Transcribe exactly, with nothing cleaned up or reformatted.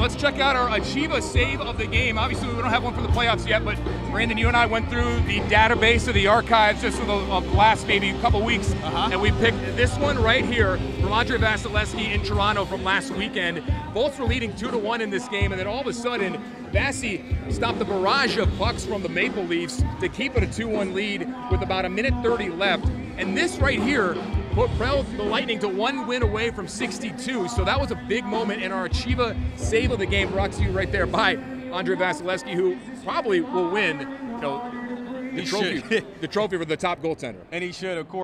let's check out our Achieva save of the game. Obviously, we don't have one for the playoffs yet, but Brandon, you and I went through the database of the archives just for the, of the last maybe couple weeks, uh-huh. and we picked this one right here from Andre Vasilevsky in Toronto from last weekend. Both were leading two to one in this game, and then all of a sudden, Vasi stopped the barrage of pucks from the Maple Leafs to keep it a two one lead with about a minute thirty left. And this right here put the Lightning to one win away from sixty-two. So that was a big moment in our Achieva save of the game, brought to you right there by Andre Vasilevsky, who probably will win, you know, the he trophy, should. the trophy for the top goaltender. And he should, of course.